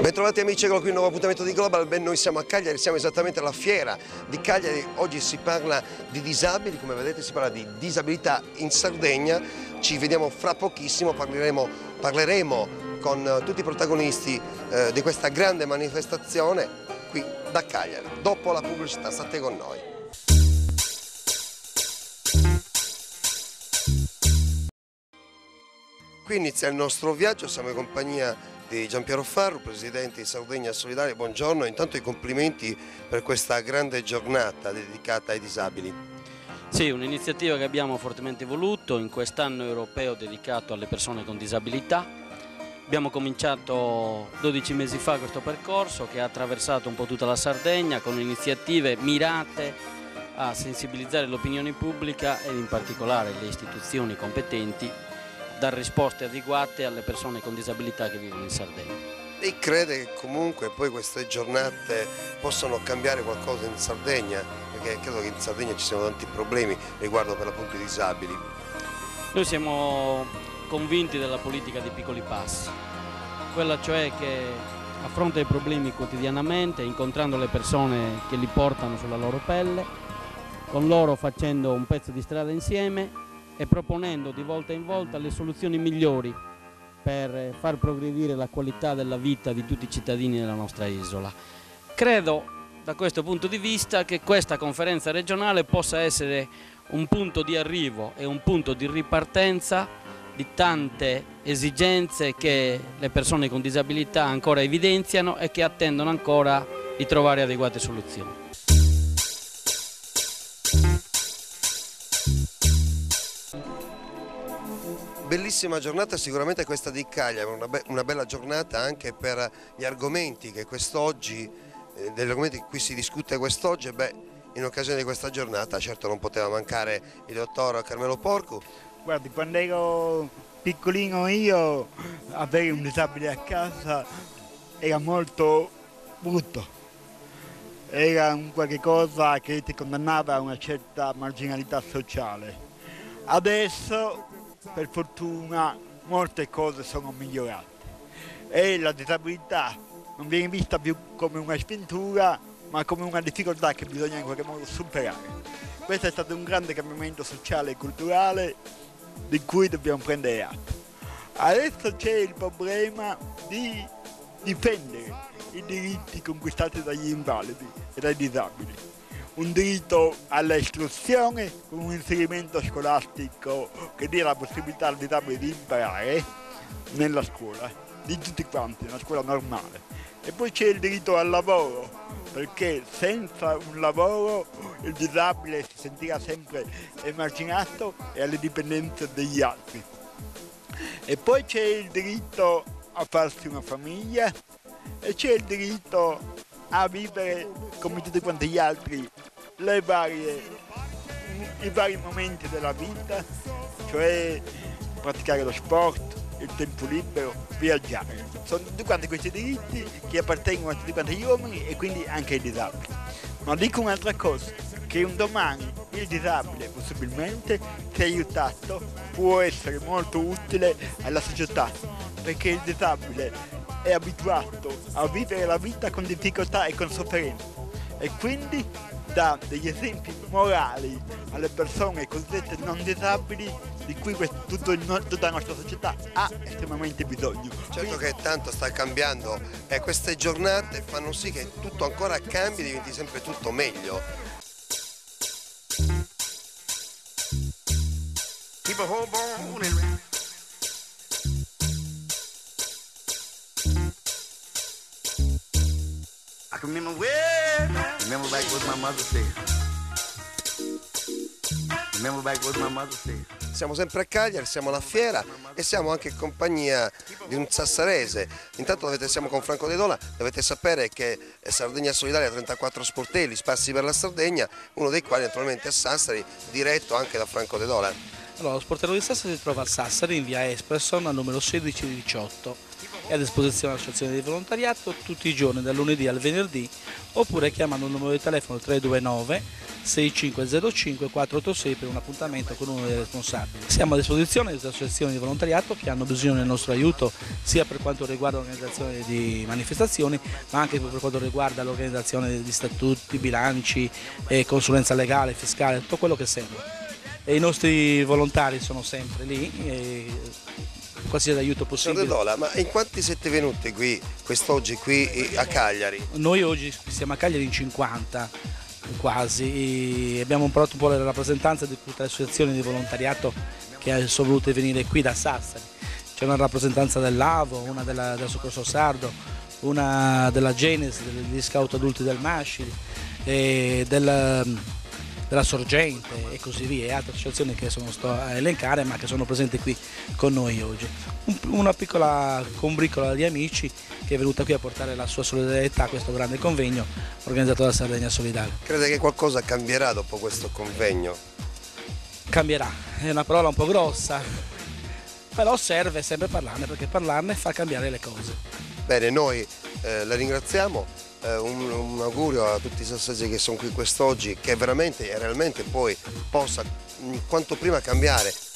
Bentrovati amici, eccolo qui un nuovo appuntamento di Global. Noi siamo a Cagliari, siamo esattamente alla fiera di Cagliari. Oggi si parla di disabili, come vedete si parla di disabilità in Sardegna. Ci vediamo fra pochissimo, parleremo con tutti i protagonisti di questa grande manifestazione qui da Cagliari. Dopo la pubblicità, state con noi. Qui inizia il nostro viaggio, siamo in compagnia di Giampiero Farru, presidente di Sardegna Solidale. Buongiorno, intanto i complimenti per questa grande giornata dedicata ai disabili. Sì, un'iniziativa che abbiamo fortemente voluto in quest'anno europeo dedicato alle persone con disabilità. Abbiamo cominciato 12 mesi fa questo percorso che ha attraversato un po' tutta la Sardegna con iniziative mirate a sensibilizzare l'opinione pubblica e in particolare le istituzioni competenti dar risposte adeguate alle persone con disabilità che vivono in Sardegna. Lei crede che comunque poi queste giornate possano cambiare qualcosa in Sardegna? Perché credo che in Sardegna ci siano tanti problemi riguardo per l'appunto i disabili. Noi siamo convinti della politica dei piccoli passi, quella cioè che a fronte ai problemi quotidianamente, incontrando le persone che li portano sulla loro pelle, con loro facendo un pezzo di strada insieme e proponendo di volta in volta le soluzioni migliori per far progredire la qualità della vita di tutti i cittadini della nostra isola. Credo da questo punto di vista che questa conferenza regionale possa essere un punto di arrivo e un punto di ripartenza di tante esigenze che le persone con disabilità ancora evidenziano e che attendono ancora di trovare adeguate soluzioni. Bellissima giornata sicuramente questa di Cagliari, una bella giornata anche per gli argomenti che quest'oggi, degli argomenti di cui si discute quest'oggi. In occasione di questa giornata certo non poteva mancare il dottor Carmelo Porcu. Guardi, quando ero piccolino io, avere un disabile a casa era molto brutto, era un qualche cosa che ti condannava a una certa marginalità sociale. Adesso, per fortuna, molte cose sono migliorate e la disabilità non viene vista più come una sventura, ma come una difficoltà che bisogna in qualche modo superare. Questo è stato un grande cambiamento sociale e culturale di cui dobbiamo prendere atto. Adesso c'è il problema di difendere i diritti conquistati dagli invalidi e dai disabili. Un diritto all'istruzione con un inserimento scolastico che dia la possibilità al disabile di imparare nella scuola, di tutti quanti, una scuola normale. E poi c'è il diritto al lavoro, perché senza un lavoro il disabile si sentirà sempre emarginato e alle dipendenze degli altri. E poi c'è il diritto a farsi una famiglia e c'è il diritto a vivere come tutti quanti gli altri i vari momenti della vita, cioè praticare lo sport, il tempo libero, viaggiare. Sono tutti quanti questi diritti che appartengono a tutti quanti gli uomini e quindi anche ai disabili. Ma dico un'altra cosa, che un domani il disabile possibilmente, se aiutato, può essere molto utile alla società, perché il disabile è abituato a vivere la vita con difficoltà e con sofferenza e quindi dà degli esempi morali alle persone cosiddette non disabili di cui tutta la nostra società ha estremamente bisogno. Certo che tanto sta cambiando e queste giornate fanno sì che tutto ancora cambi e diventi sempre tutto meglio. Keep a whole bone and I can remember back what my mother said. Remember back what my mother said. Siamo sempre a Cagliari, siamo alla fiera e siamo anche in compagnia di un sassarese. Intanto siamo con Franco De Dola, dovete sapere che Sardegna Solidale ha 34 sportelli sparsi per la Sardegna, uno dei quali naturalmente è Sassari, diretto anche da Franco De Dola. Allora, lo sportello di Sassari si trova a Sassari in via Espresson al numero 1618. è a disposizione dell'associazione di volontariato tutti i giorni, dal lunedì al venerdì, oppure chiamando il numero di telefono 329 6505 486 per un appuntamento con uno dei responsabili. Siamo a disposizione di associazioni di volontariato che hanno bisogno del nostro aiuto sia per quanto riguarda l'organizzazione di manifestazioni, ma anche per quanto riguarda l'organizzazione di statuti, bilanci, consulenza legale, fiscale, tutto quello che serve. E i nostri volontari sono sempre lì, qualsiasi aiuto possibile. Dola, ma in quanti siete venuti qui quest'oggi qui a Cagliari? Noi oggi siamo a Cagliari in 50 quasi, abbiamo portato un po' le rappresentanze di tutte le associazioni di volontariato che sono volute venire qui da Sassari. C'è una rappresentanza dell'AVO, una del Soccorso Sardo, una della Genesi, degli scout adulti del Mascili, della Sorgente e così via, e altre associazioni che non sto a elencare ma che sono presenti qui con noi oggi. Una piccola combricola di amici che è venuta qui a portare la sua solidarietà a questo grande convegno organizzato da Sardegna Solidale. Crede che qualcosa cambierà dopo questo convegno? Cambierà, è una parola un po' grossa, però serve sempre parlarne, perché parlarne fa cambiare le cose. Bene, noi la ringraziamo, un augurio a tutti i sassaggi che sono qui quest'oggi, che veramente e realmente poi possa quanto prima cambiare